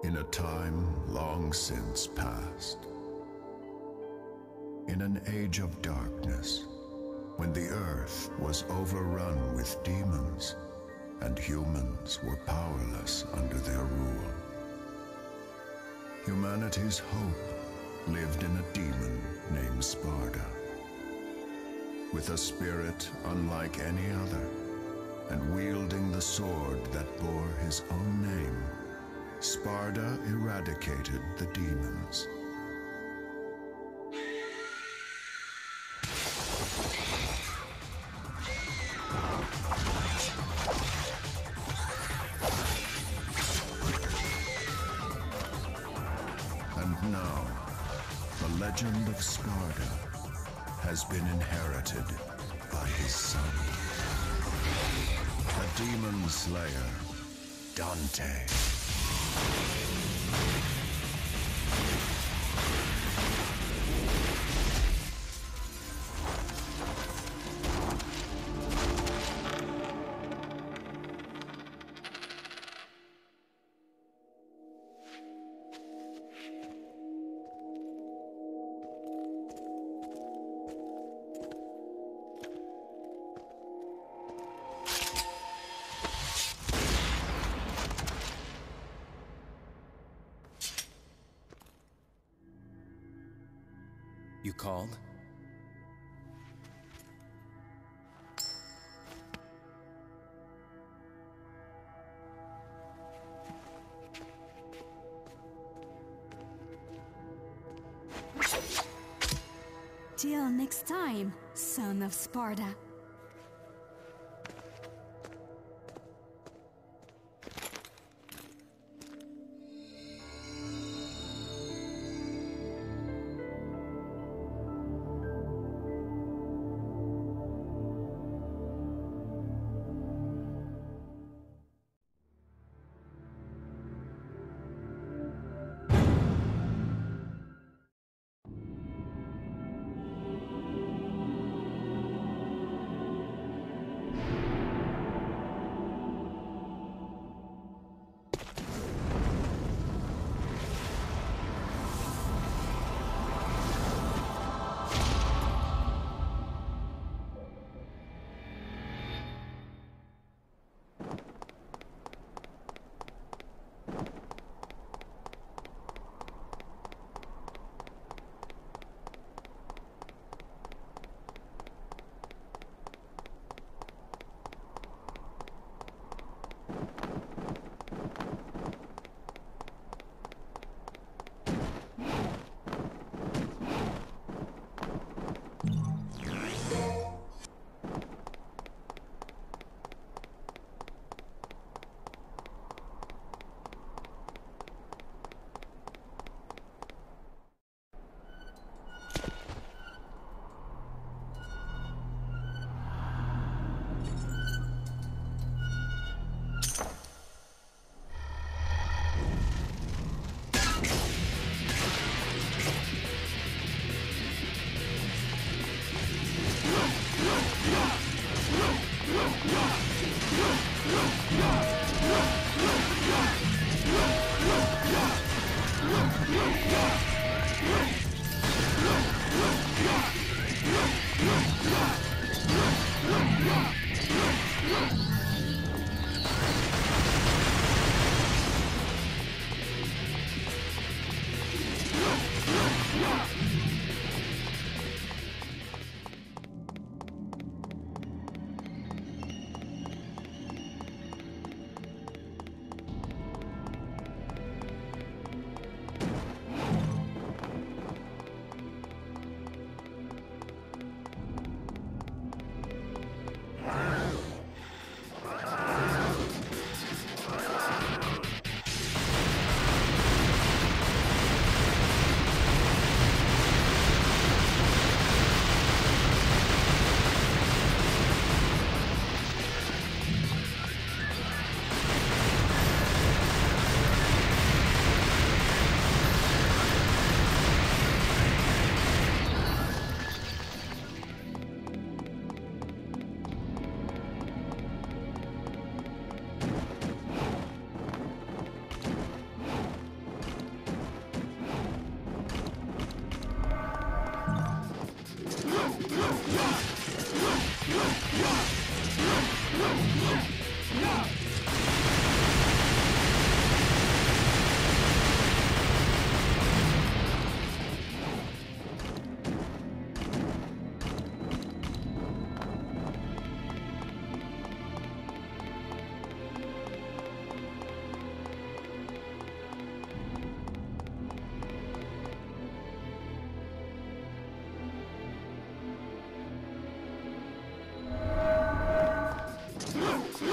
In a time long since past, in an age of darkness, when the earth was overrun with demons and humans were powerless under their rule, humanity's hope lived in a demon named Sparda. With a spirit unlike any other, and wielding the sword that bore his own name, Sparda eradicated the demons. And now, the legend of Sparda has been inherited by his son, the demon slayer, Dante. You called? Till next time, son of Sparda.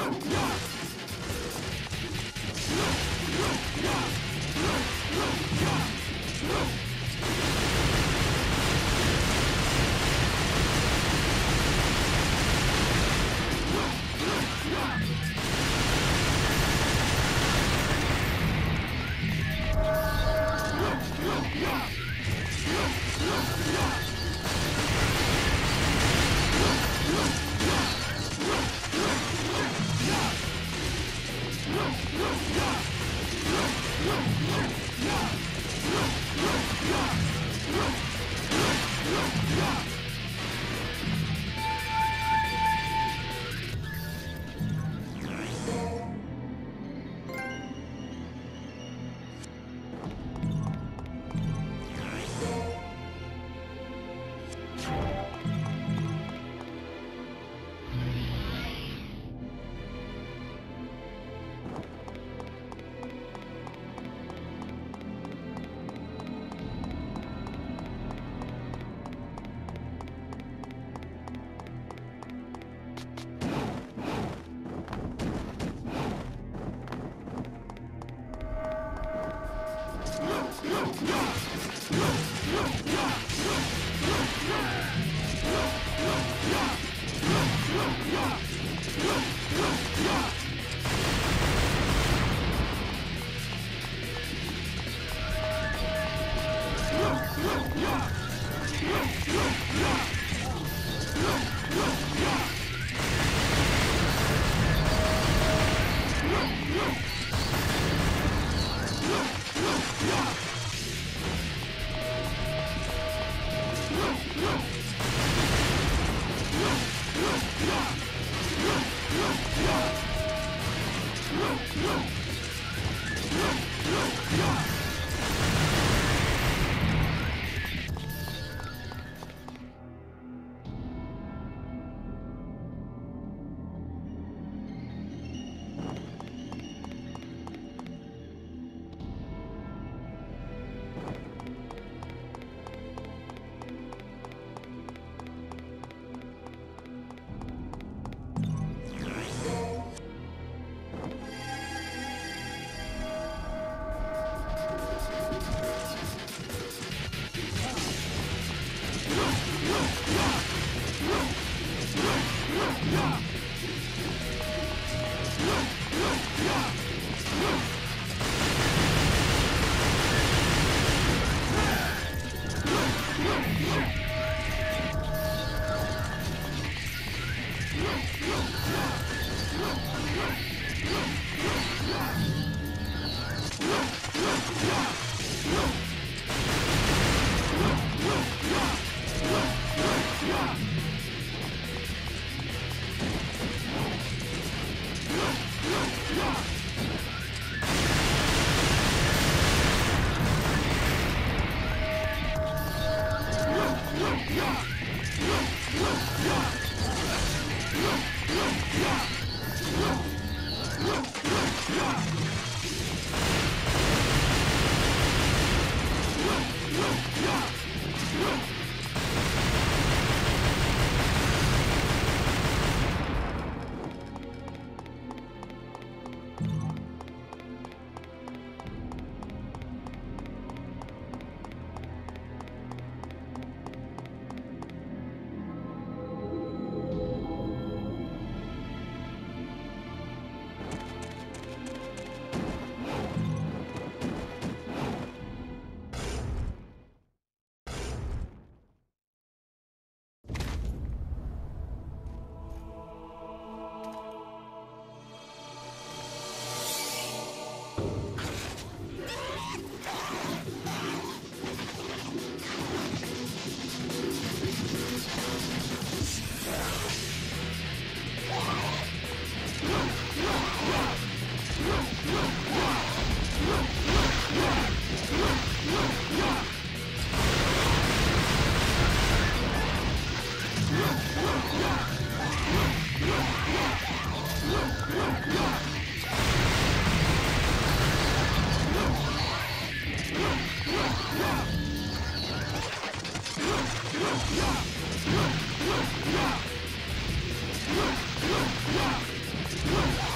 Yeah!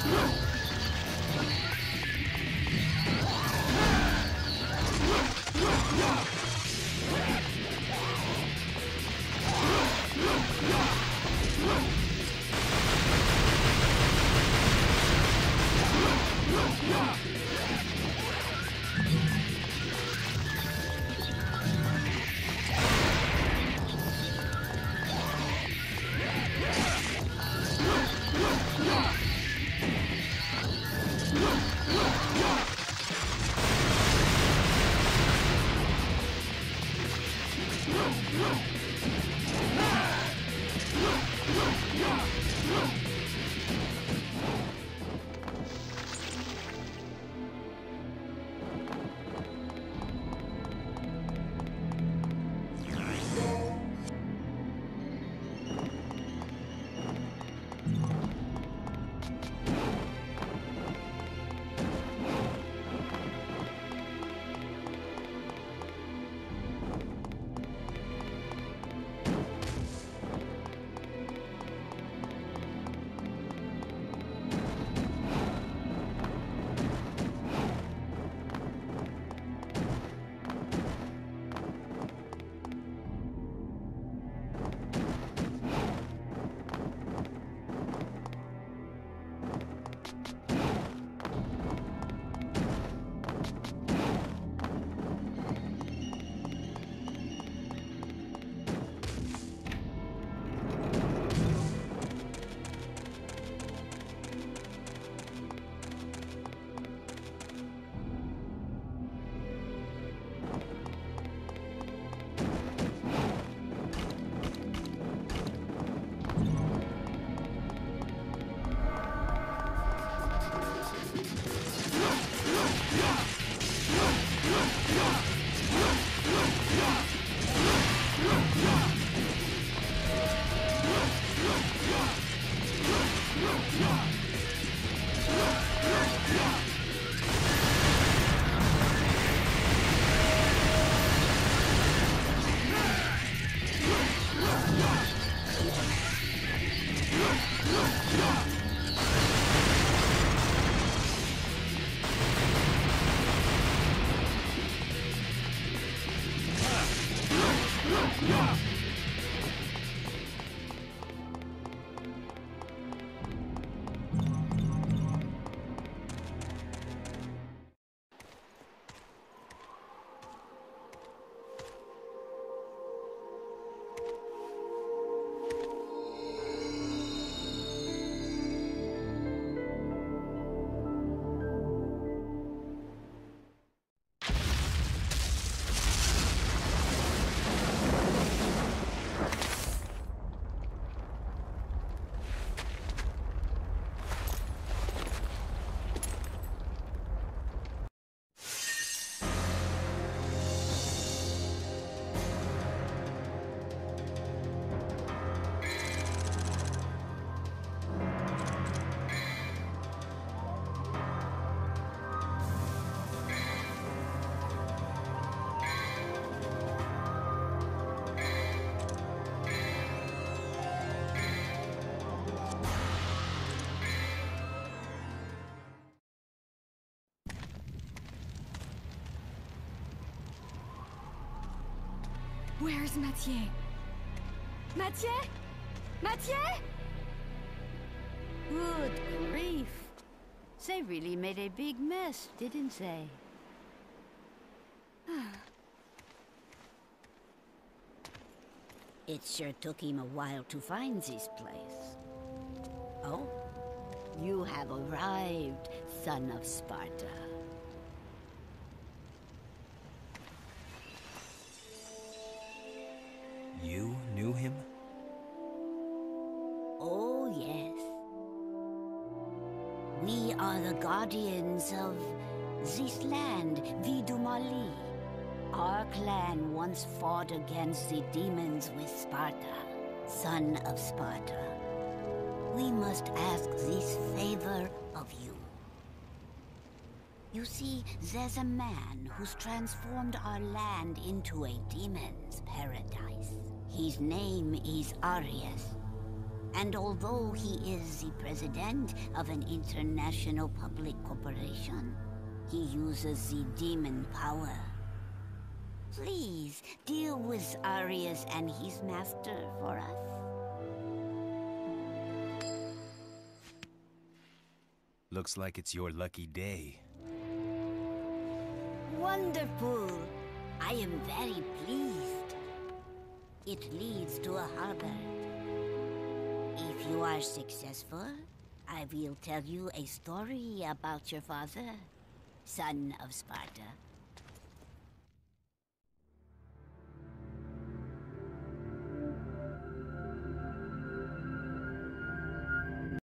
Where's Mathieu? Mathieu? Mathieu? Good grief. They really made a big mess, didn't they? It sure took him a while to find this place. Oh, you have arrived, son of Sparta. You knew him? Oh, yes. We are the guardians of this land, Vidumali. Our clan once fought against the demons with Sparta, son of Sparta. We must ask this favor of you. You see, there's a man who's transformed our land into a demon's paradise. His name is Arius, And although he is the president of an international public corporation, he uses the demon power. Please, deal with Arius and his master for us. Looks like it's your lucky day. Wonderful! I am very pleased. It leads to a harbor. If you are successful, I will tell you a story about your father, son of Sparta.